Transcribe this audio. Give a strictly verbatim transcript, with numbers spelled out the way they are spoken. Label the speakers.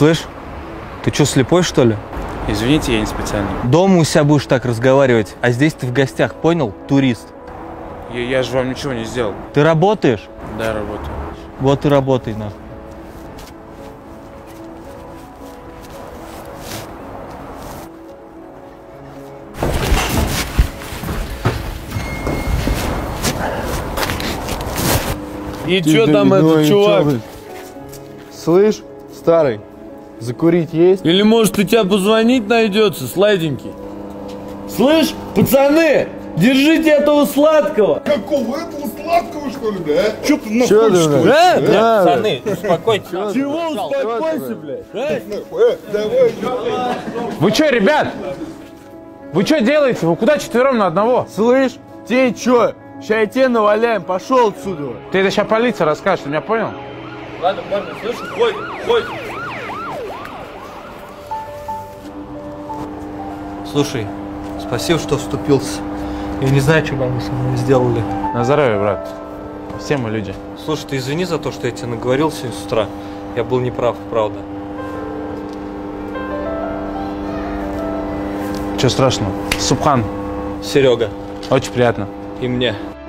Speaker 1: Слышь, ты что, слепой, что ли?
Speaker 2: Извините, я не специально.
Speaker 1: Дома у себя будешь так разговаривать, а здесь ты в гостях, понял? Турист.
Speaker 2: Я, я же вам ничего не сделал.
Speaker 1: Ты работаешь?
Speaker 2: Да, работаю.
Speaker 1: Вот и работай, нахуй.
Speaker 3: И чё там этот чувак?
Speaker 4: Слышь, старый, закурить есть?
Speaker 3: Или может у тебя позвонить найдется, сладенький? Слышь, пацаны, держите этого сладкого!
Speaker 5: Какого этого сладкого, что ли, бля? а? Чё ты
Speaker 4: Чё
Speaker 5: находишь,
Speaker 4: ты,
Speaker 5: что ли?
Speaker 3: А?
Speaker 4: Да,
Speaker 1: Пацаны, успокойтесь.
Speaker 3: Чего успокойся, блядь? А?
Speaker 5: Э, давай,
Speaker 6: Вы что, ребят? Вы что делаете? Вы куда четвером на одного?
Speaker 4: Слышь, те чё? Ща и те наваляем, пошел отсюда.
Speaker 6: Ты это сейчас полиция расскажешь, ты меня понял?
Speaker 3: Ладно, парни, слышь, ходим, ходим.
Speaker 1: Слушай, спасибо, что вступился. Я не знаю, что бы мы со мной сделали.
Speaker 6: На здоровье, брат. Все мы люди.
Speaker 1: Слушай, ты извини за то, что я тебе наговорил сегодня с утра. Я был неправ, правда.
Speaker 6: Чего страшного? Субхан,
Speaker 1: Серега,
Speaker 6: очень приятно.
Speaker 1: и мне.